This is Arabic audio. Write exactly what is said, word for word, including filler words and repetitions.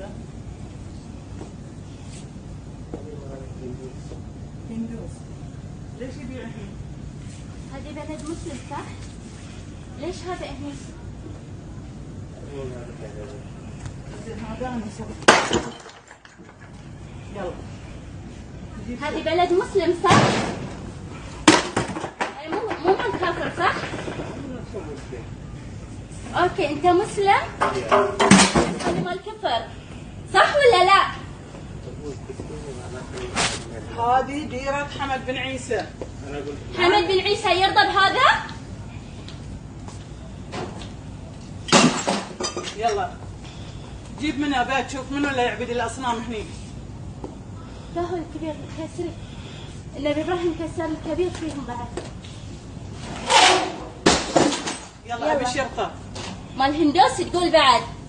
هذا؟ هندوس. ليش يبيع هنا؟ هذه بلد مسلم صح؟ ليش هذا هنا؟ هذا انا يلا. هذه بلد مسلم صح؟ مو مو مال كافر صح؟ اوكي انت مسلم؟ هذا مال كفر صح ولا لا؟ هذه ديرة حمد بن عيسى. حمد بن عيسى يرضى بهذا؟ يلا جيب منها بيت شوف منو اللي يعبد الاصنام هني. لا هو الكبير كسري. النبي ابراهيم كسر الكبير فيهم بعد. يلا ابي شرطه. مال هندوس تقول بعد.